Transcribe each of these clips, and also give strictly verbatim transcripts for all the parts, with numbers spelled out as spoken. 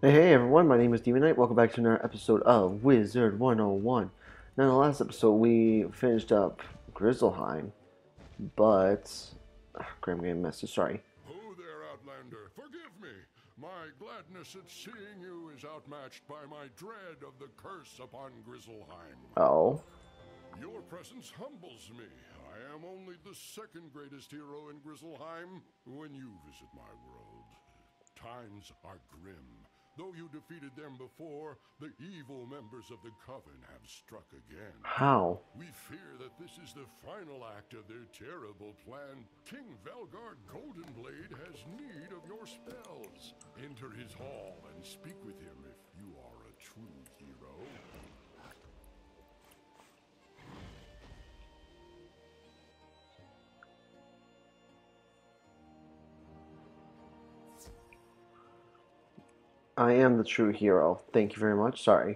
Hey, hey everyone, my name is Demon Knight. Welcome back to another episode of Wizard one oh one. Now, in the last episode, we finished up Grizzleheim, but. Ah, Graham getting a message, sorry. Who there, Outlander? Forgive me. My gladness at seeing you is outmatched by my dread of the curse upon Grizzleheim. Oh. Your presence humbles me. I am only the second greatest hero in Grizzleheim when you visit my world. Times are grim. Though you defeated them before, the evil members of the Coven have struck again. How? We fear that this is the final act of their terrible plan. King Velgard Goldenblade has need of your spells. Enter his hall and speak with him if you are a true hero. I am the true hero. Thank you very much. Sorry.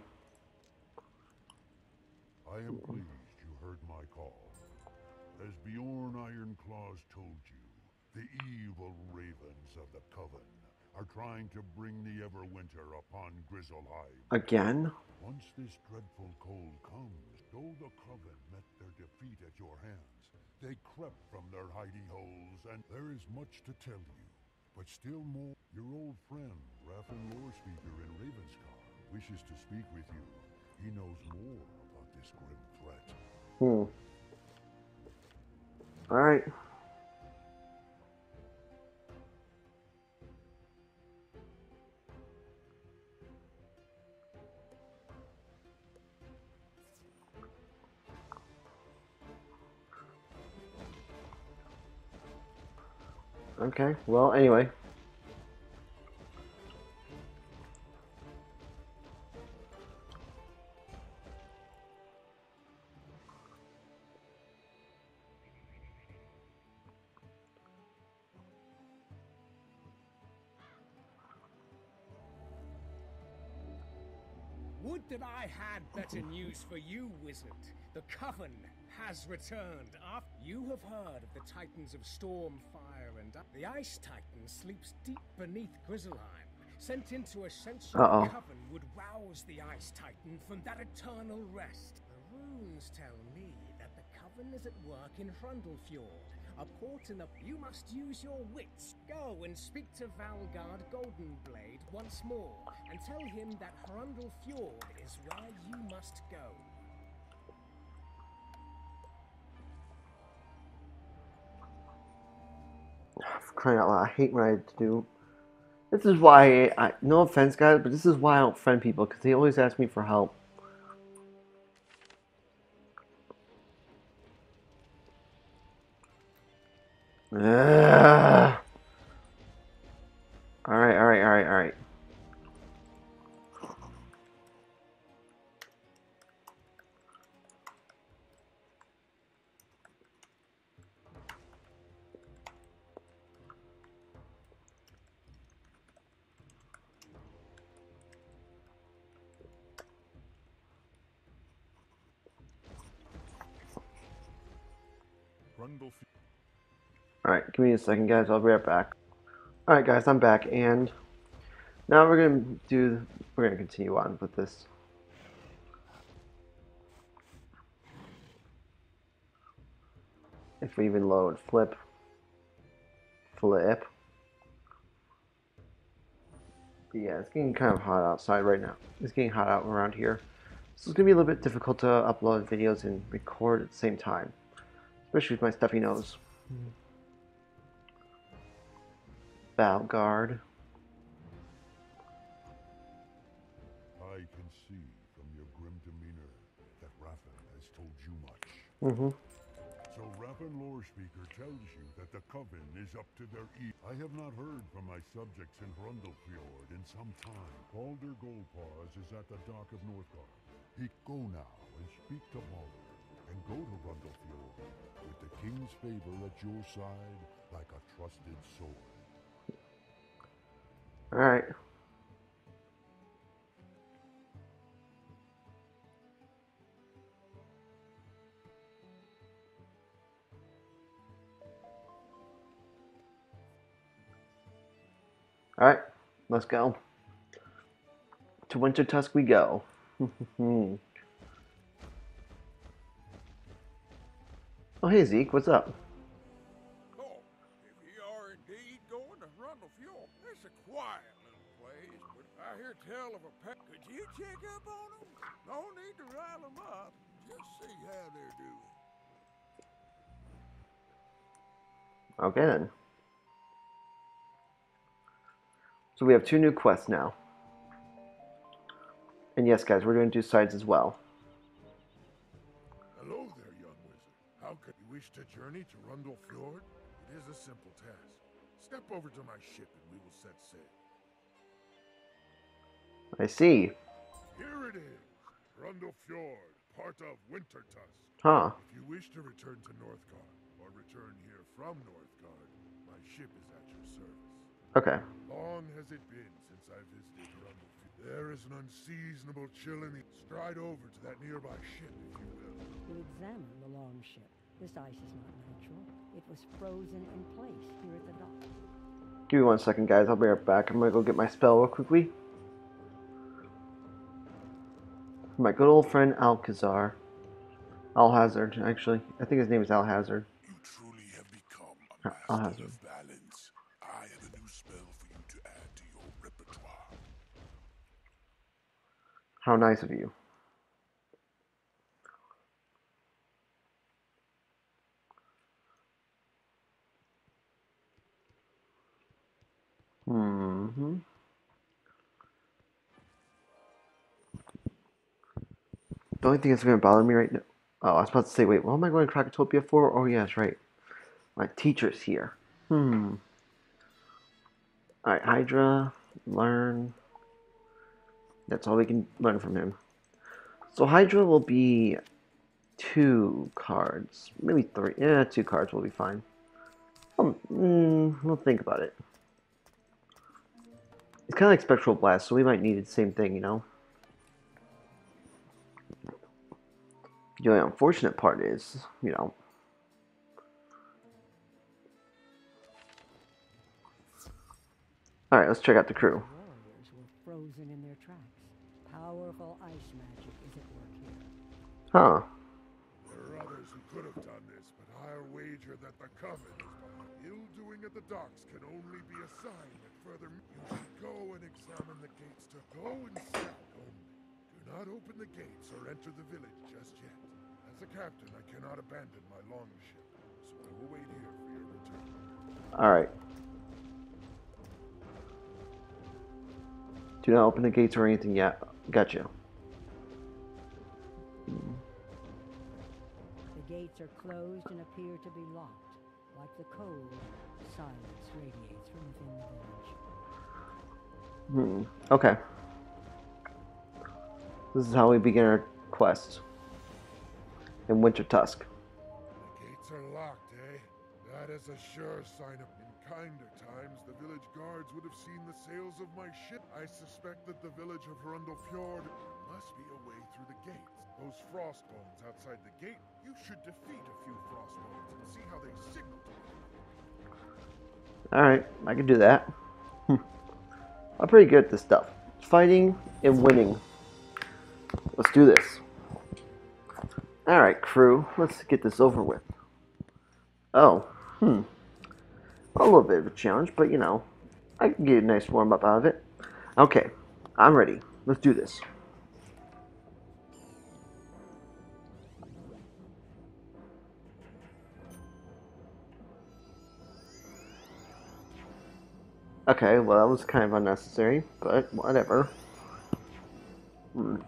I am pleased you heard my call. As Bjorn Ironclaws told you, the evil ravens of the Coven are trying to bring the Everwinter upon Grizzleheim. Again? Once this dreadful cold comes, though the Coven met their defeat at your hands, they crept from their hidey holes, and there is much to tell you. But still more, your old friend, Raffen Lorespeaker in Ravenscar, wishes to speak with you. He knows more about this grim threat. Hmm. Alright. Okay, well, anyway. Would that I had better news for you, Wizard. The Coven has returned. After you have heard of the Titans of Storm, Fire, and the Ice Titan sleeps deep beneath Grizzleheim. Sent into Ascension, Uh-oh. the Coven would rouse the Ice Titan from that eternal rest. The runes tell me that the Coven is at work in Hrundle Fjord, a port in the... You must use your wits. Go and speak to Valgard Goldenblade once more, and tell him that Hrundle Fjord is where you must go. For crying out loud, I hate what I have to do. This is why, I, no offense guys, but this is why I don't friend people, because they always ask me for help. Ugh. Alright, alright, alright, alright. Hrundle Alright, give me a second guys, I'll be right back. Alright guys, I'm back, and now we're gonna do, we're gonna continue on with this. If we even load, flip, flip. But yeah, it's getting kind of hot outside right now. It's getting hot out around here. So it's gonna be a little bit difficult to upload videos and record at the same time. Especially with my stuffy nose. Valgard. I can see from your grim demeanor that Raffen has told you much. Mm-hmm. So Raffen Lorespeaker tells you that the Coven is up to their e- I have not heard from my subjects in Hrundle Fjord in some time. Balder Goldpaws is at the dock of Northgard. He go now and speak to Balder, and go to Hrundle Fjord with the king's favor at your side like a trusted sword. Alright. Alright, let's go. To Wintertusk we go. Oh, hey Zeke, what's up? Oh, if ye are indeed going to Hrundle Fjord, it's a quiet little place, but I hear tell of a pet. Could you check up on them? No need to rile them up. Just see how they're doing. Okay then. So we have two new quests now. And yes, guys, we're going to do sides as well. Hello there, young wizard. How could you wish to journey to Hrundle Fjord? It is a simple task. Step over to my ship and we will set sail. I see. Here it is. Hrundle Fjord, part of Wintertusk. Huh. If you wish to return to Northgard, or return here from Northgard, my ship is at your service. Okay. Long has it been since I visited Hrundle Fjord. There is an unseasonable chill in the... Stride over to that nearby ship, if you will. To examine the longship. This ice is not natural. It was frozen in place here at the dock. Give me one second, guys. I'll be right back. I'm going to go get my spell real quickly. My good old friend Alcazar. Alhazard, actually. I think his name is Alhazard. You truly have become a master Alhazard. of balance. I have a new spell for you to add to your repertoire. How nice of you. Mm-hmm. The only thing that's going to bother me right now... Oh, I was about to say, wait, what am I going to Krakatopia for? Oh, yeah, that's right. My teacher's here. Hmm. Alright, Hydra, learn. That's all we can learn from him. So Hydra will be two cards. Maybe three. Yeah, two cards will be fine. Um, mm, we'll think about it. It's kind of like Spectral Blast, so we might need the same thing, you know? The only unfortunate part is, you know... Alright, let's check out the crew. Warriors were frozen in their tracks. Powerful ice magic is at work here. Huh. There are others who could have done this, but I'll wager that the Coven is behind. Ill-doing at the docks can only be a sign that further... You should go and examine the gates to go and scout only. Do not open the gates or enter the village just yet. As a captain, I cannot abandon my longship, so I will wait here for your return. Alright. Do not open the gates or anything yet. Gotcha. The gates are closed and appear to be locked. Like the cold, silence radiates from within the village. Hmm. Okay. This is how we begin our quest. In Wintertusk. The gates are locked, eh? That is a sure sign of... In kinder times, the village guards would have seen the sails of my ship. I suspect that the village of Hrundle Fjord must be a way through the gates. Those frostbones outside the gate, you should defeat a few frostbones and see how they signal to you. Alright, I can do that. I'm pretty good at this stuff. Fighting and winning. Let's do this. Alright, crew. Let's get this over with. Oh, hmm. A little bit of a challenge, but you know, I can get a nice warm-up out of it. Okay, I'm ready. Let's do this. Okay, well that was kind of unnecessary, but whatever. Hmm.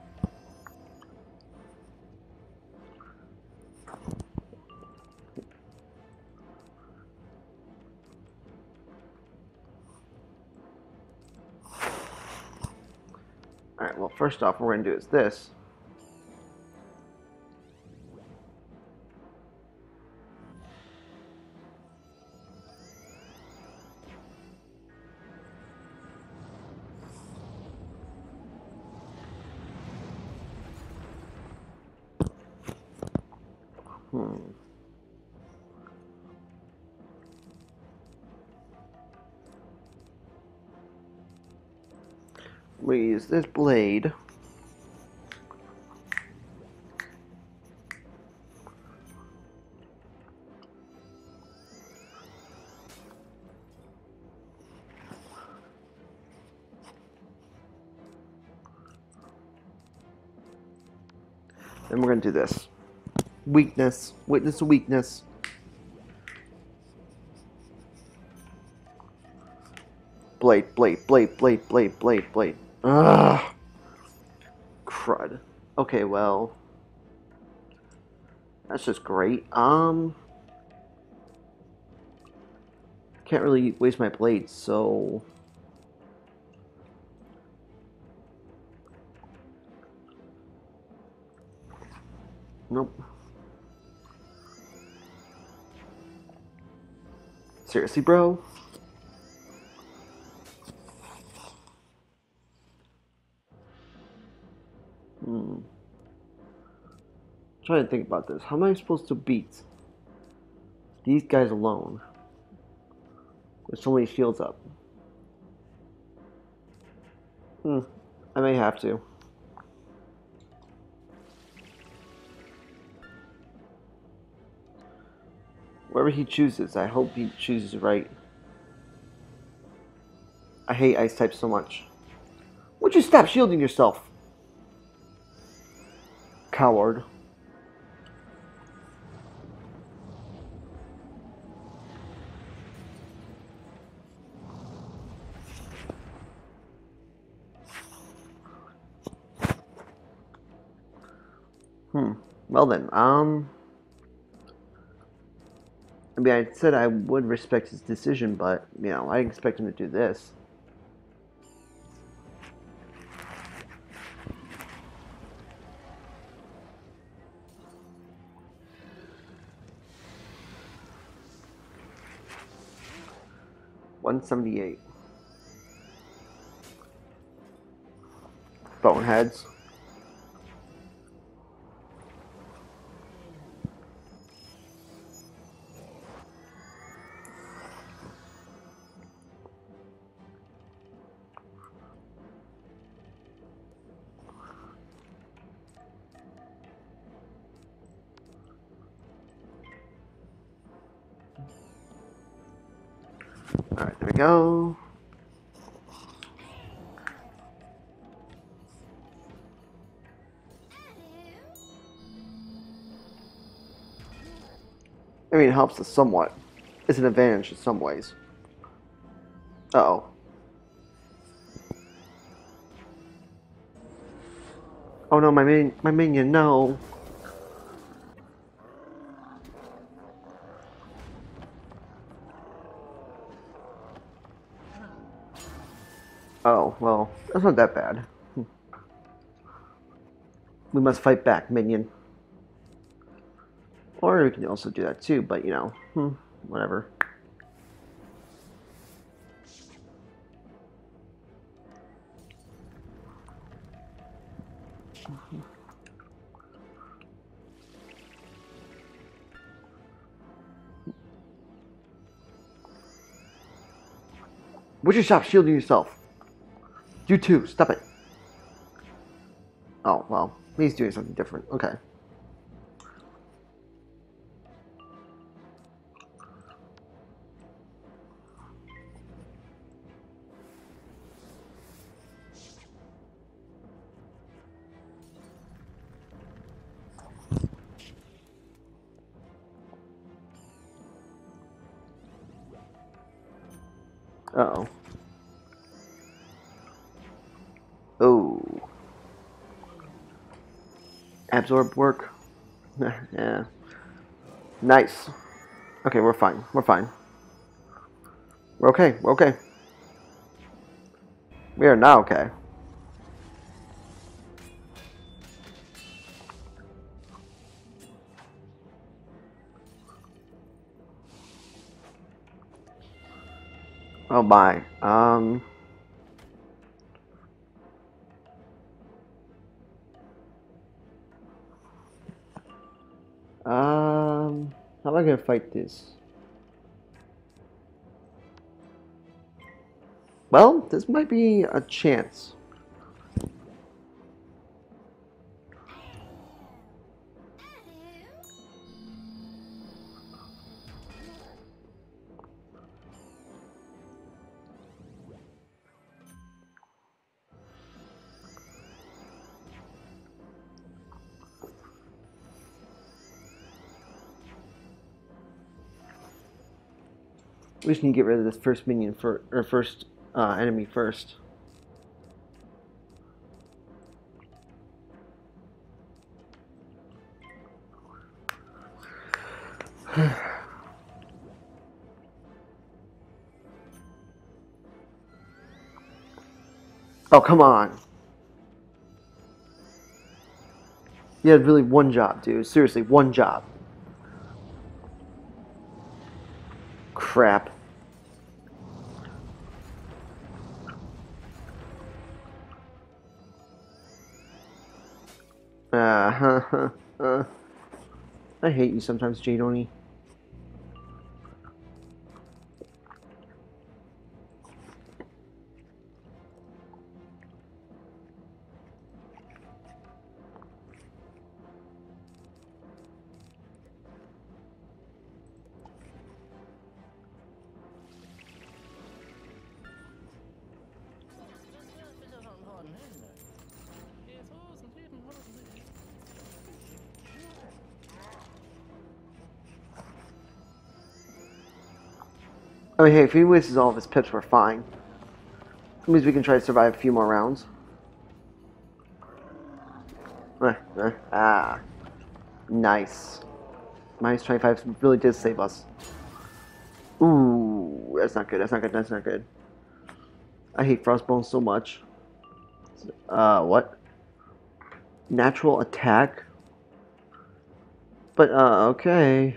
Alright, well first off, what we're going to do is this. Hmm. We use this blade. Then we're gonna do this. Weakness. Witness to weakness. Blade, blade, blade, blade, blade, blade, blade. Ugh. Crud. Okay, well. That's just great. Um. Can't really waste my blades, so. Nope. Seriously, bro? Hmm. I'm trying to think about this. How am I supposed to beat these guys alone with so many shields up? Hmm. I may have to. Wherever he chooses, I hope he chooses right. I hate ice types so much. Would you stop shielding yourself? Coward. Hmm. Well then, um... I mean, I said I would respect his decision, but, you know, I didn't expect him to do this. one seventy-eight. Boneheads. Alright, there we go. I mean, it helps us somewhat. It's an advantage in some ways. Uh-oh. Oh no, my min my minion, no. Oh, well, that's not that bad. We must fight back, minion. Or we can also do that too, but you know, hmm, whatever. Would you stop shielding yourself? You too, stop it. Oh, well, he's doing something different. Okay. Uh-oh. Oh. Absorb work. Yeah. Nice. Okay, we're fine. We're fine. We're okay. We're okay. We are now okay. Oh my. Um. Um. How am I gonna fight this? Well, this might be a chance. We just need to get rid of this first minion for or first uh, enemy first. Oh, come on. You had really one job, dude. Seriously, one job. Crap. Uh, huh, huh, uh. I hate you sometimes, Jadoni. I mean, hey, if he wastes all of his pips, we're fine. That means we can try to survive a few more rounds. Eh, eh, ah. Nice. Minus twenty-five really did save us. Ooh, that's not good, that's not good, that's not good. I hate Frostbone so much. Uh, what? Natural attack? But, uh, okay.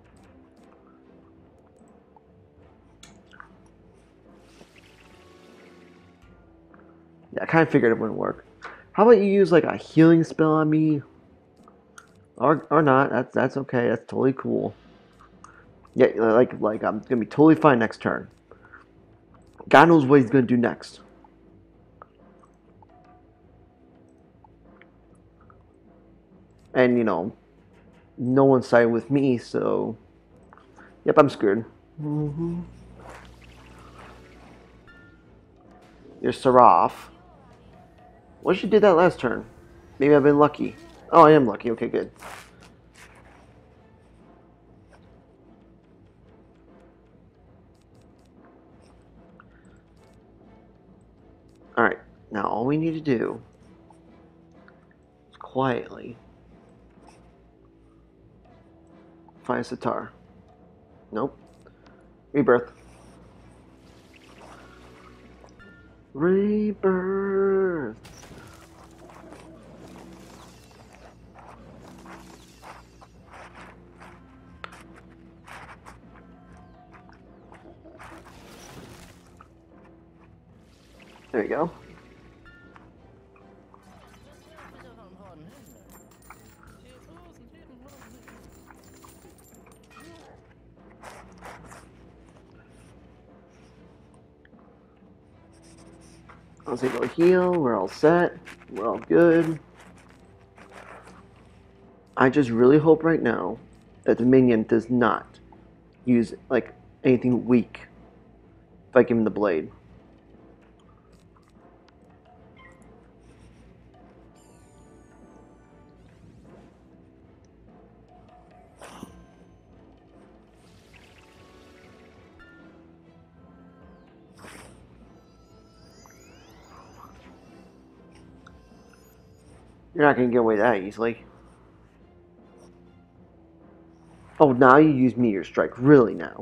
Yeah, I kind of figured it wouldn't work. How about you use, like, a healing spell on me? Or, or not, that's, that's okay, that's totally cool. Yeah, like, like, I'm gonna be totally fine next turn. God knows what he's gonna do next. And, you know, no one sided with me, so... Yep, I'm screwed. Mm-hmm. You're Seraph. What if you did that last turn? Maybe I've been lucky. Oh, I am lucky. Okay, good. Alright, now all we need to do is quietly find a sitar. Nope. Rebirth. Rebirth. There you go. Let's go heal. We're all set. We're all good. I just really hope right now that the minion does not use like anything weak if I give him the blade. You're not going to get away that easily. Oh, now you use Meteor Strike. Really now?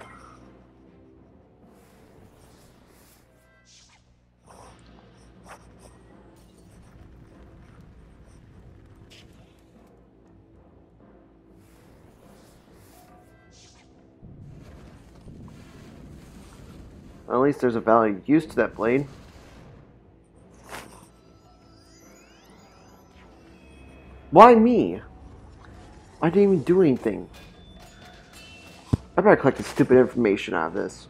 Well, at least there's a value use to that blade. Why me? I didn't even do anything. I better collect the stupid information out of this.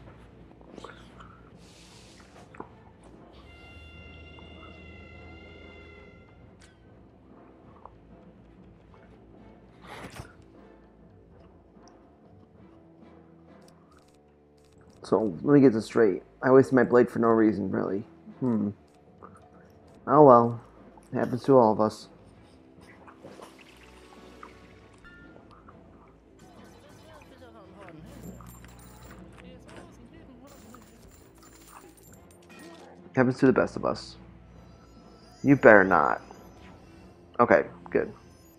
So, let me get this straight. I wasted my blade for no reason, really. Hmm. Oh well. It happens to all of us. happens to the best of us. You better not. Okay, good.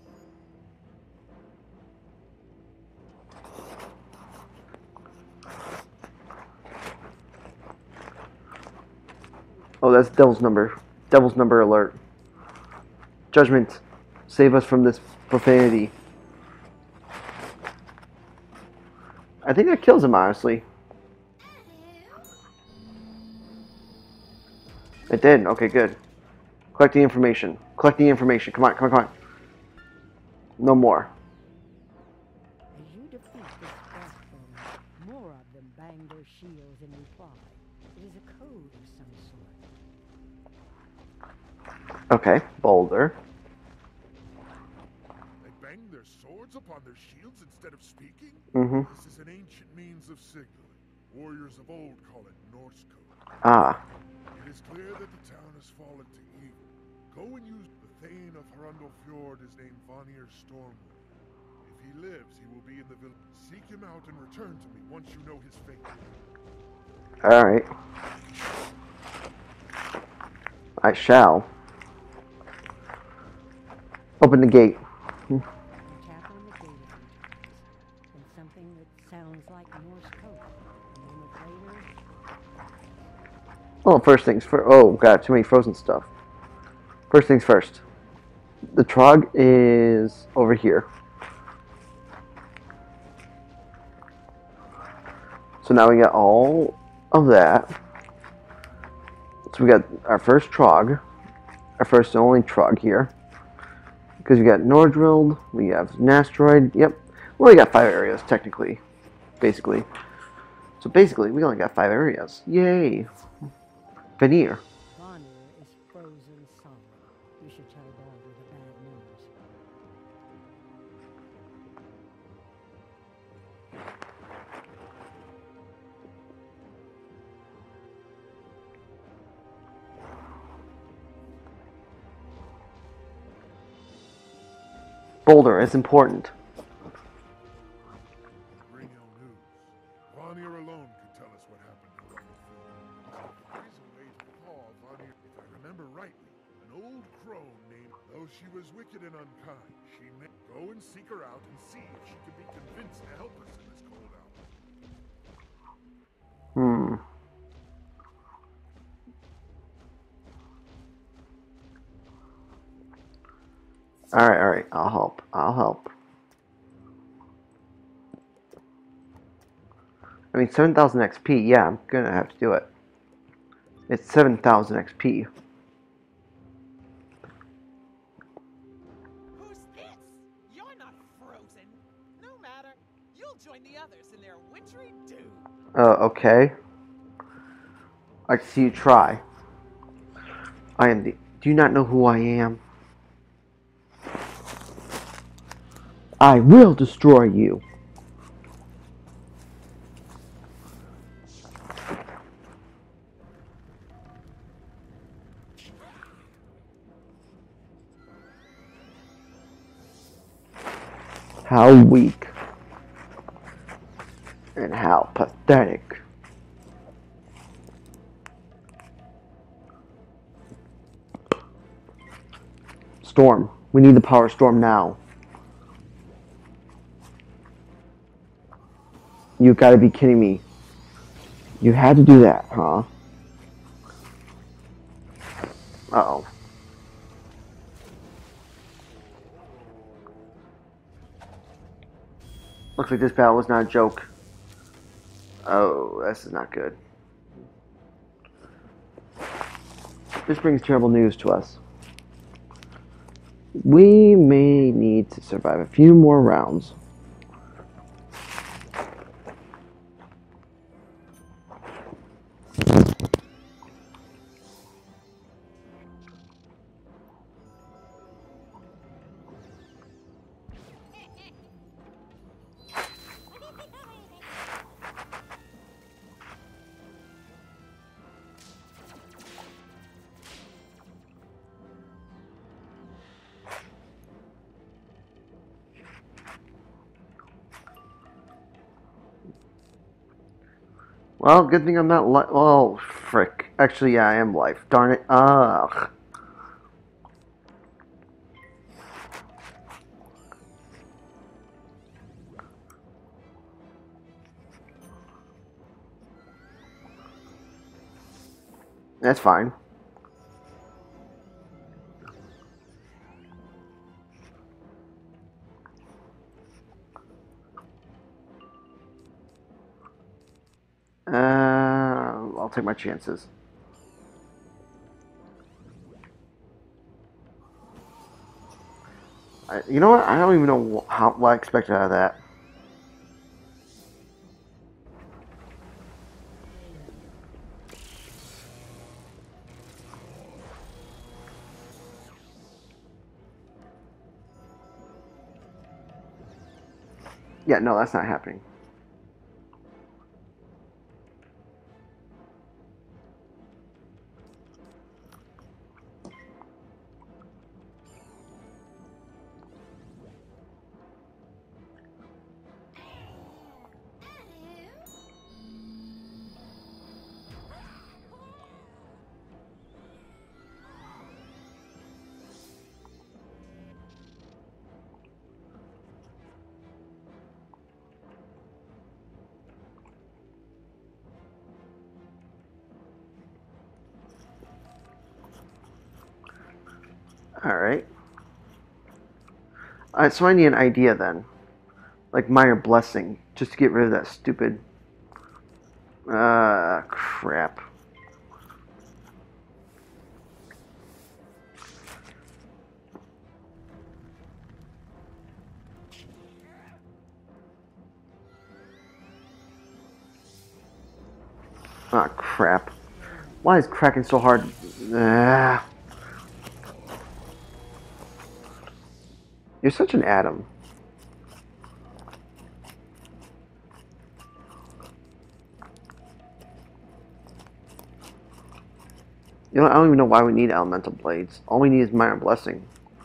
Oh, that's Devil's number. Devil's number alert. Judgment, save us from this profanity. I think that kills him, honestly. It did. Okay, good. Collect the information. Collect the information. Come on, come on, come on. No more. As you defeat this platform, more of them bang their shields in reply. It is a code of some sort. Okay, Boulder. They bang their swords upon their shields instead of speaking? Mm-hmm. This is an ancient means of signaling. Warriors of old call it Norse code. Ah. It is clear that the town has fallen to evil. Go and use the Thane of Hrundle Fjord is named Vanir Stormwind. If he lives, he will be in the village. Seek him out and return to me once you know his fate. Alright. I shall. Open the gate. You tap on the gate a few times, and something that sounds like Morse code. A moment later, Well, first things first. Oh, got too many frozen stuff. First things first. The Trog is over here. So now we got all of that. So we got our first Trog. Our first and only Trog here. Because we got Nordrild, we have Nastroid. Yep. We only got five areas, technically. Basically. So basically, we only got five areas. Yay! Veneer. Vanir is frozen solid. You should tell Baldur the bad news. Boulder, it's important. Bring ill news. Vanir alone could tell us what happened to Hrundle. There is a way to thaw Vanir. If I remember rightly, an old crone named, though she was wicked and unkind, she may go and seek her out and see if she can be convinced to help us in this cold hour. Hmm. Alright, alright. I'll help. I'll help. I mean, seven thousand X P. Yeah, I'm gonna have to do it. It's seven thousand X P. Who's this? You're not frozen. No matter. You'll join the others in their wintry doom. Uh, okay. I see you try. I am the... Do you not know who I am? I will destroy you. How weak. And how pathetic. Storm. We need the power storm now. You gotta be kidding me. You had to do that, huh? Uh-oh. Looks like this battle was not a joke. Oh, this is not good. This brings terrible news to us. We may need to survive a few more rounds. Well, good thing I'm not li- oh, frick. Actually, yeah, I am life. Darn it. Ugh. That's fine. Uh, I'll take my chances. I, you know what? I don't even know how, what I expected out of that. Yeah, no, that's not happening. Alright. Alright, so I need an idea then. Like minor blessing, just to get rid of that stupid... Uh, crap. Ah, crap. Why is cracking so hard? Ah. You're such an atom. You know, I don't even know why we need elemental blades. All we need is minor blessing.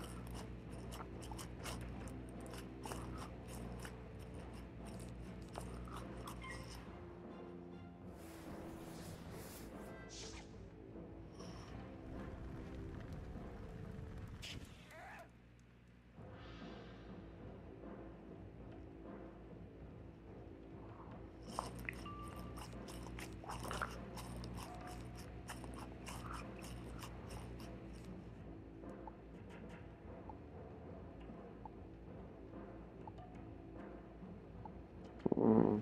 Hmm.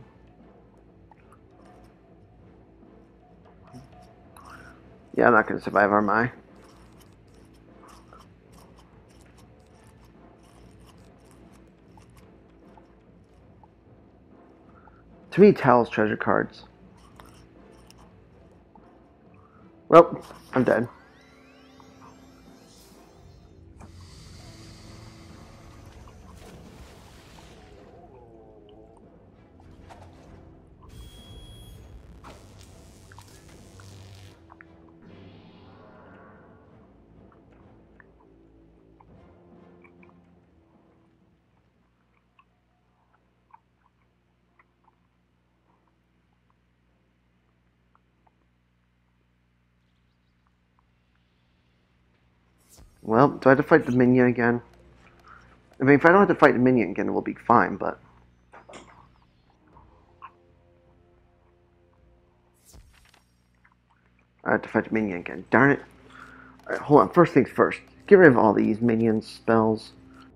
Yeah, I'm not going to survive, am I? Too many Talos treasure cards. Well, I'm dead. Well, do I have to fight the minion again? I mean, if I don't have to fight the minion again, we'll be fine, but... I have to fight the minion again. Darn it. Alright, hold on. First things first. Get rid of all these minion spells.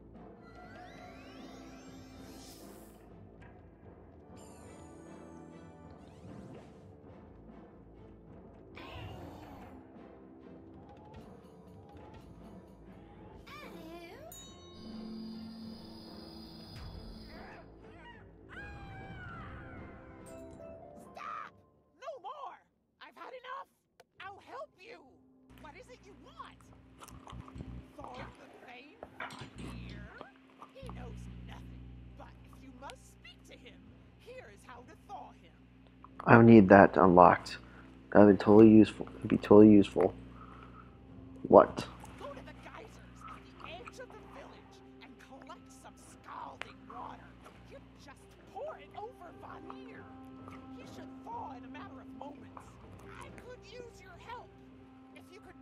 Stop! No more! I've had enough! I'll help you! What is it you want? Fjord the Thane not here? He knows nothing, but if you must speak to him, here is how to thaw him. I need that unlocked. That would be totally useful. It'd be totally useful. What? Go to the geysers at the edge of the village and collect some scalding water. You just pour it over Vanir. He should thaw in a matter of moments. I could use your help.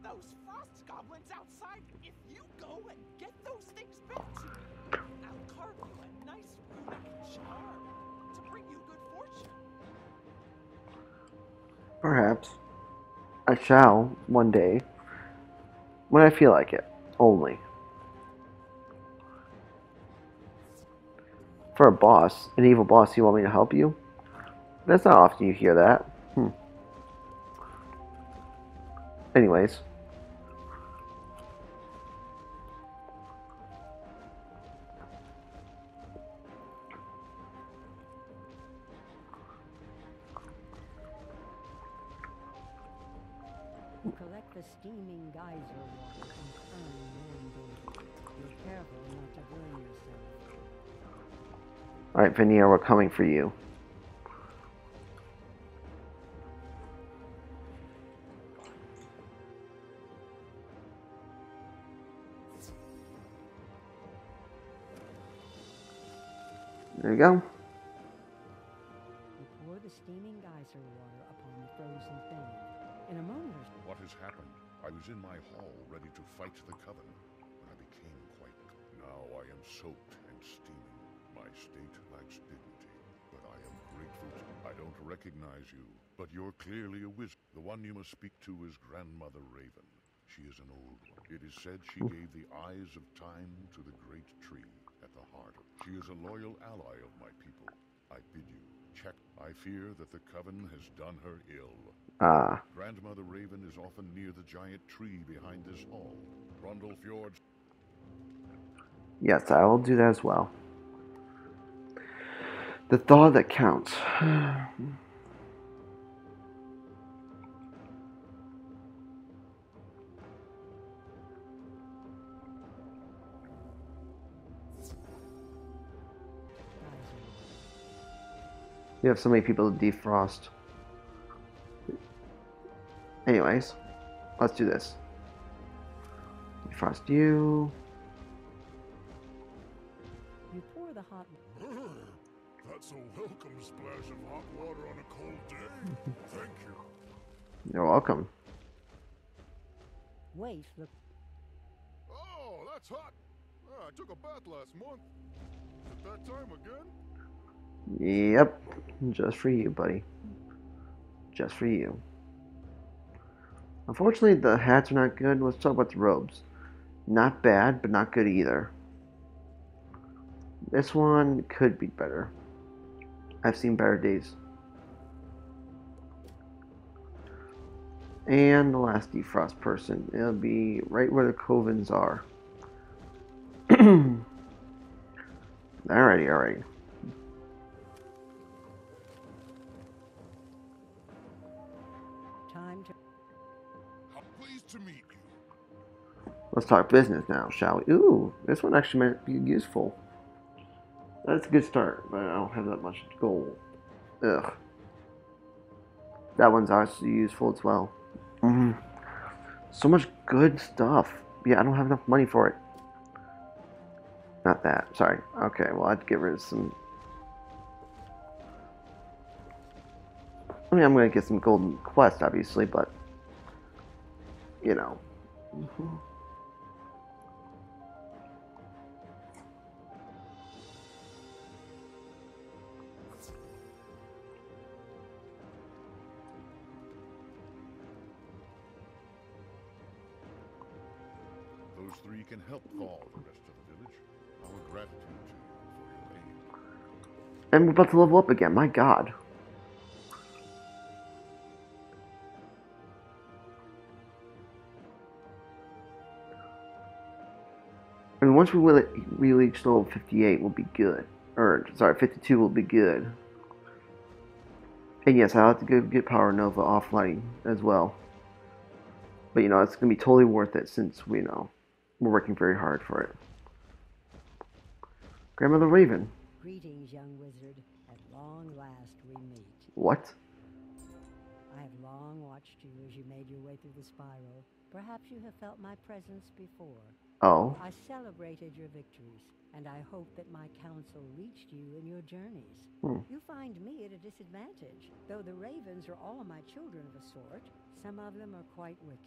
those frost goblins outside. If you go and get those things back to me, I'll carve you a nice runic charm to bring you good fortune. Perhaps. I shall, one day. When I feel like it. Only. For a boss, an evil boss, you want me to help you? That's not often you hear that. Hmm. Anyways. You collect the steaming geyser water and earn man daily. Be careful not to burn yourself. Alright, Veneer, we're coming for you. There you go. You pour the steaming geyser water upon the frozen thing. In a moment or so, What has happened? I was in my hall ready to fight the Coven, but I became quite... Now I am soaked and steaming. My state lacks dignity, but I am grateful to... I don't recognize you, but you're clearly a wizard. The one you must speak to is Grandmother Raven. She is an old one. It is said she gave the eyes of time to the great tree at the heart of... She is a loyal ally of my people. I bid you check. I fear that the Coven has done her ill. Ah. Grandmother Raven is often near the giant tree behind this hall. Hrundle Fjord. Yes, I will do that as well. The thought that counts. You have so many people to defrost. Anyways, let's do this. Defrost you. you pour the hot water. That's a welcome splash of hot water on a cold day. Thank you. You're welcome. Wait, look. Oh, that's hot. Ah, I took a bath last month. Is it that time again? Yep. Just for you, buddy. Just for you. Unfortunately, the hats are not good. Let's talk about the robes. Not bad, but not good either. This one could be better. I've seen better days. And the last defrost person. It'll be right where the covens are. Alrighty, alright. Time to. How pleased to meet you. Let's talk business now, shall we? Ooh, this one actually might be useful. That's a good start, but I don't have that much gold. Ugh. That one's actually useful as well. Mm-hmm. So much good stuff. Yeah, I don't have enough money for it. Not that. Sorry. Okay, well, I'd get rid of some... I mean, I'm going to get some golden quest, obviously, but... You know. Mm-hmm. Those three can help thaw the rest of the village. Our gratitude to you for your aid. And we're about to level up again, my god. And once we will we reach level fifty-eight, we'll be good. Or, sorry, fifty-two will be good. And yes, I'll have to go get Power Nova offline as well. But, you know, it's going to be totally worth it since, we know, we're working very hard for it. Grandmother Raven. Greetings, young wizard. At long last we meet. What? I have long watched you as you made your way through the spiral. Perhaps you have felt my presence before. Oh. I celebrated your victories, and I hope that my counsel reached you in your journeys. Hmm. You find me at a disadvantage. Though the ravens are all my children of a sort, some of them are quite wicked.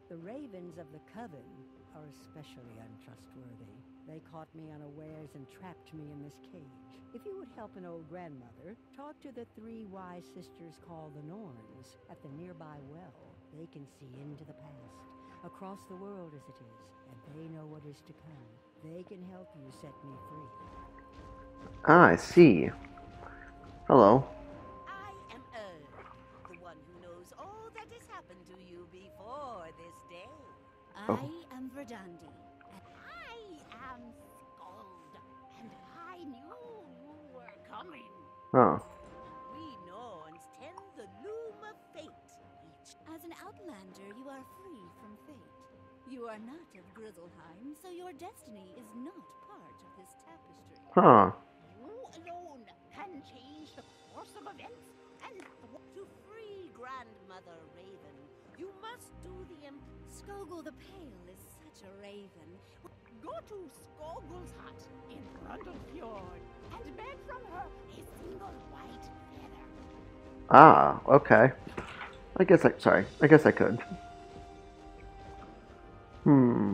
The ravens of the coven are especially untrustworthy. They caught me unawares and trapped me in this cage. If you would help an old grandmother, talk to the three wise sisters called the Norns at the nearby well. They can see into the past, across the world as it is, and they know what is to come. They can help you set me free. Ah, I see. Hello. I am Earth, the one who knows all that has happened to you before this day. Oh. I am Verdandi. And I am Skald, and I knew you were coming. Oh. We Norns tend the loom of fate. Each As an outlander, you are free from fate. You are not of Grizzleheim, so your destiny is not part of this tapestry. Huh. you alone can change the course of events. And to free Grandmother Raven, you must do the imp. Skogul the Pale is such a raven. Go to Skogul's hut in Hrundle Fjord and beg from her a single white feather. Ah, okay. I guess I, sorry, I guess I could. Hmm.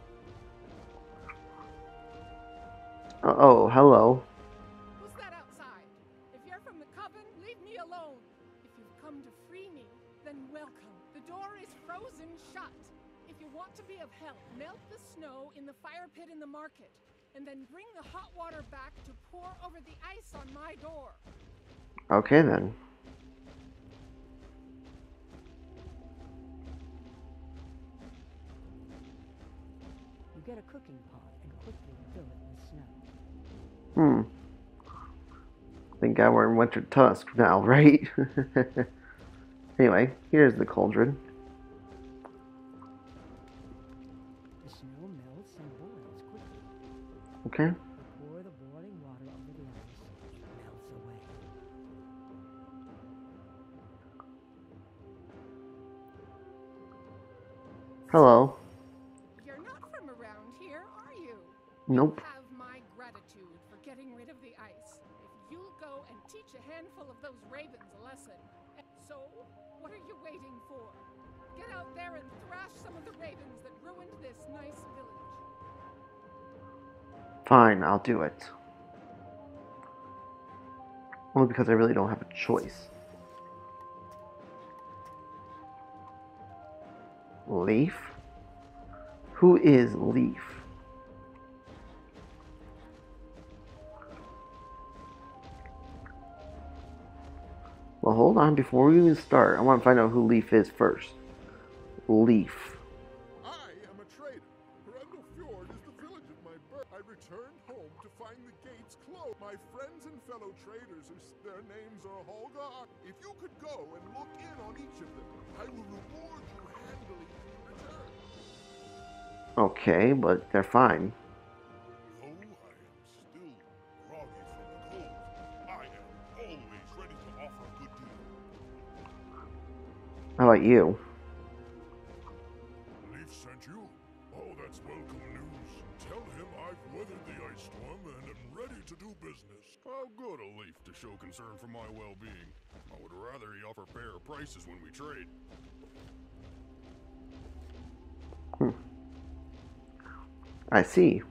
Oh, oh, hello. Who's that outside? If you're from the coven, leave me alone. If you've come to free me, then welcome. The door is frozen shut. If you want to be of help, melt the snow in the fire pit in the market, and then bring the hot water back to pour over the ice on my door. Okay then. You get a cooking pot and quickly fill it with snow. Hmm. Thank God we're in Wintertusk now, right? Anyway, here's the cauldron. The snow melts and boils quickly. Okay. You pour the boiling water over the ice. It melts away. Hello. You're not from around here, are you? Nope. You have my gratitude for getting rid of the ice. If you'll go and teach a handful of those ravens a lesson. So, what are you waiting for? Get out there and thrash some of the ravens that ruined this nice village. Fine, I'll do it. Only because I really don't have a choice. Leaf? Who is Leaf? Well, hold on. Before we even start, I want to find out who Leaf is first. Leaf. I am a trader. Hrundle Fjord is the village of my birth. I returned home to find the gates closed. My friends and fellow traders, who s- their names are Holga. If you could go and look in on each of them, I will reward you handily in return. Okay, but they're fine. Though I am still groggy from the cold, I am always ready to offer a good deal. How about you? Leaf sent you? Oh, that's welcome news. Tell him I've weathered the ice storm and am ready to do business. How good a Leaf to show concern for my well-being. I would rather he offer fair prices when we trade. Hmm. I see.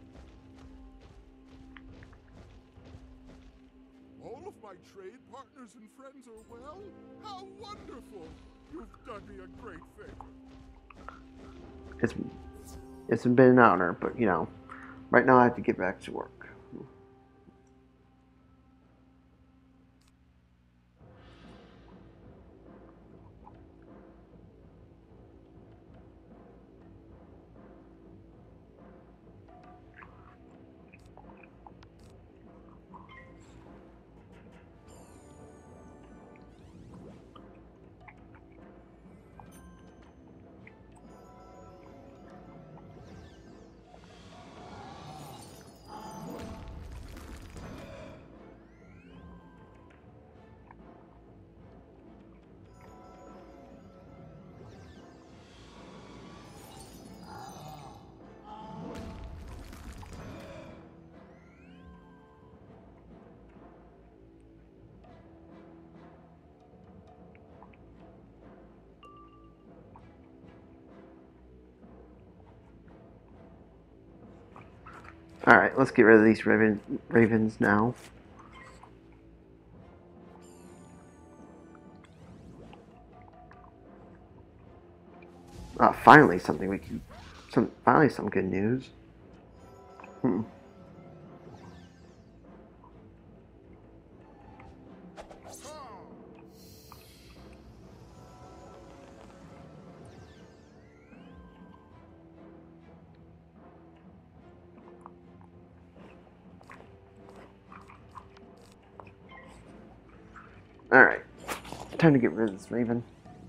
All of my trade partners and friends are well? How wonderful! You've done me a great favor. It's it's been an honor, but you know, right now I have to get back to work. Alright, let's get rid of these raven, ravens now. Uh, finally something we can... Some, finally some good news. Hmm. Alright. Time to get rid of this raven.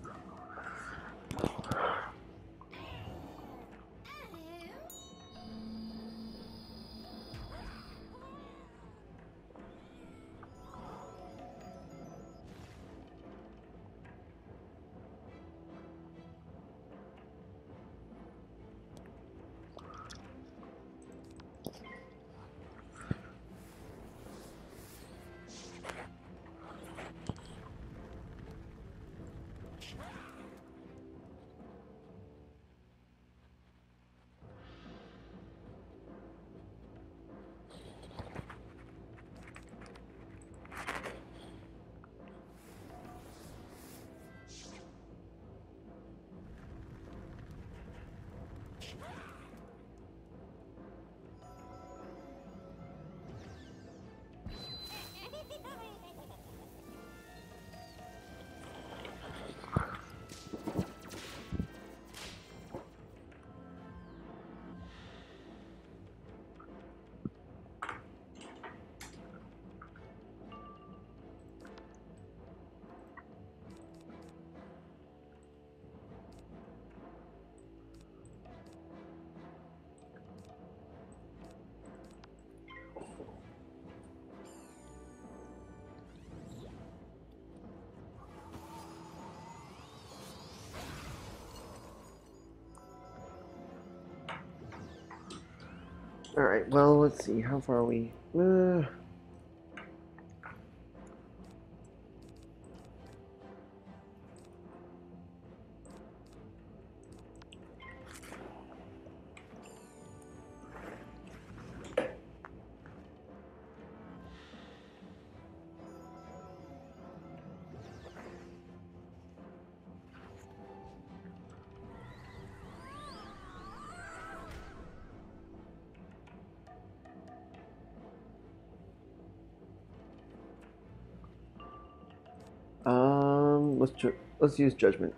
Alright, well, let's see. How far are we? Uh... Um, let's ju let's use judgment.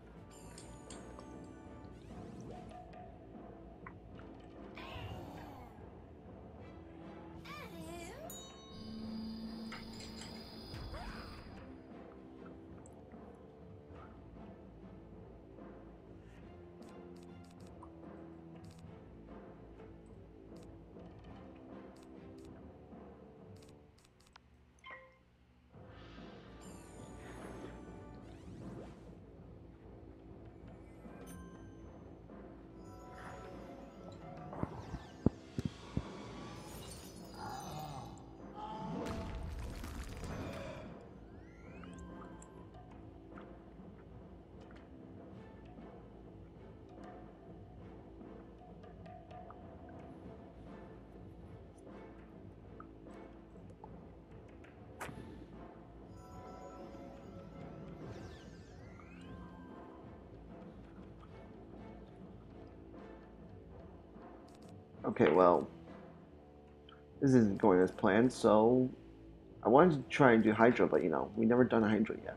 Okay, well, this isn't going as planned, so I wanted to try and do Hydra, but you know, we never done a Hydra yet.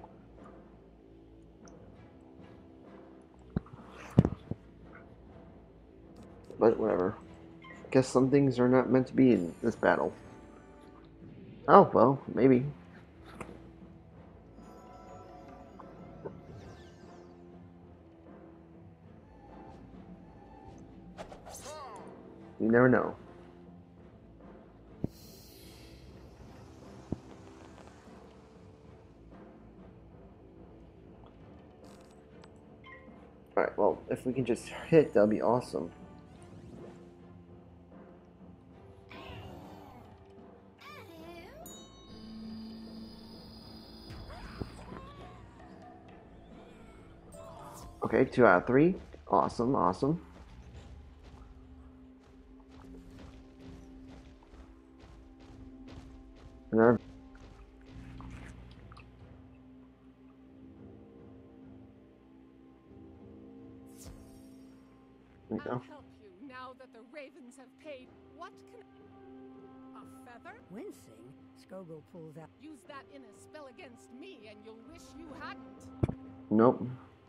But whatever. Guess some things are not meant to be in this battle. Oh, well, maybe. You never know. Alright, well, if we can just hit, that'll be awesome. Okay, two out of three. Awesome, awesome. And our there you I'll go. help you now that the ravens have paid. What can a feather? Wincing, Skogul pulls out. Use that in a spell against me, and you'll wish you hadn't. Nope.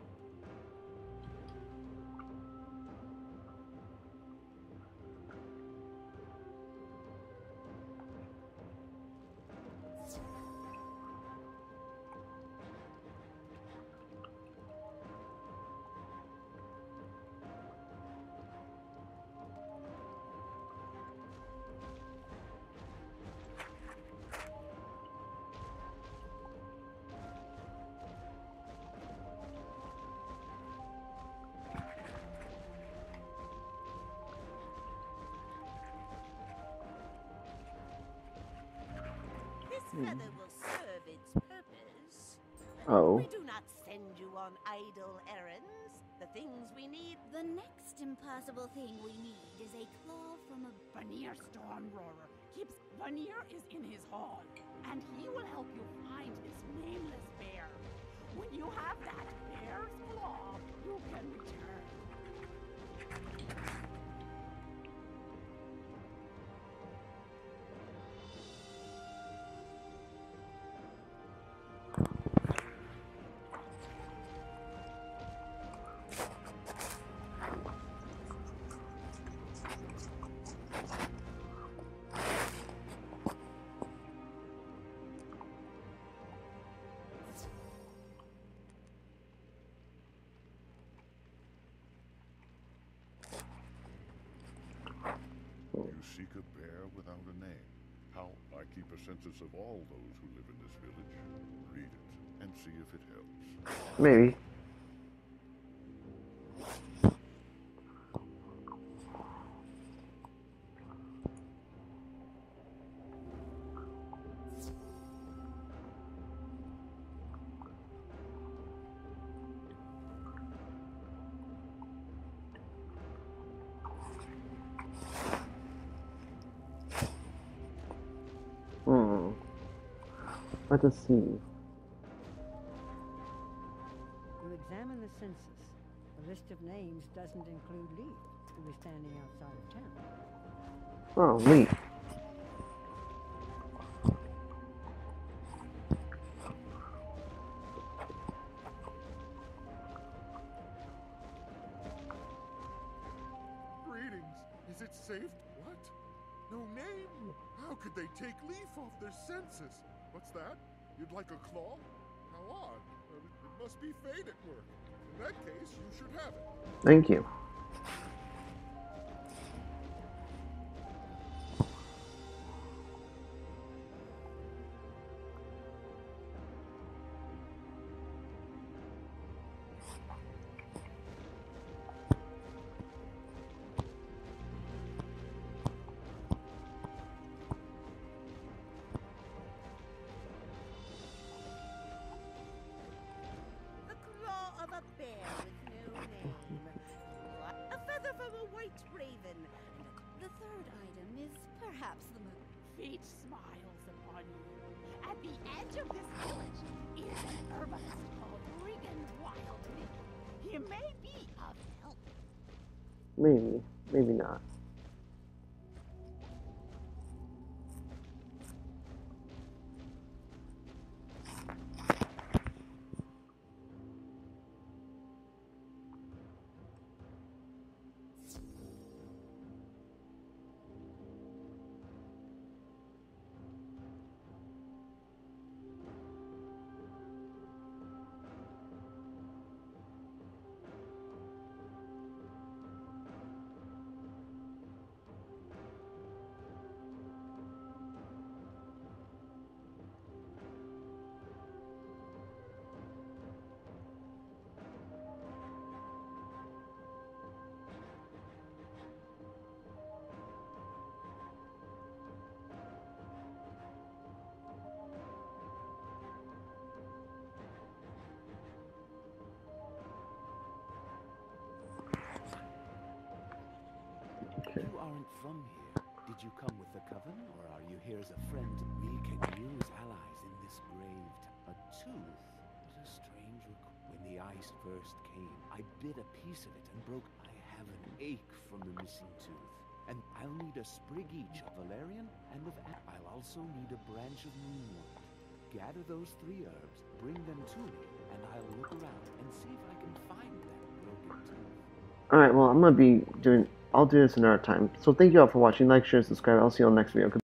This feather will serve its purpose. Oh. We do not send you on idle errands. The things we need. The next impossible thing we need is a claw from a... Vanir Stormroarer keeps... Vanir is in his hall, and he will help you find this nameless bear. When you have that bear's claw, you can return. You seek a bear without a name. How? I keep a census of all those who live in this village. Read it and see if it helps. Maybe. Hmm. Let us see. You examine the census. The list of names doesn't include Lee, who is standing outside of town. Oh, neat. Greetings. Is it safe? What? No name? How could they take leaf off their census? What's that? You'd like a claw? How odd. Uh, It must be fate at work. In that case, you should have it. Thank you. The claw of a bear with no name. A feather from a white raven. And The third item is perhaps the most... Fate smiles upon you. At the edge of this village is an herbalist called Brigand Wildman. He may be of help. Maybe. Maybe not. You aren't from here. Did you come with the coven, or are you here as a friend? We can use allies in this grave. A tooth? What a strange request. When the ice first came, I bit a piece of it and broke. I have an ache from the missing tooth. And I'll need a sprig each of valerian and of a- I'll also need a branch of moonwort. Gather those three herbs, bring them to me, and I'll look around and see if I can find that broken tooth. Alright, well, I'm gonna be doing, I'll do this another time. So thank you all for watching. Like, share, and subscribe. I'll see you on the next video.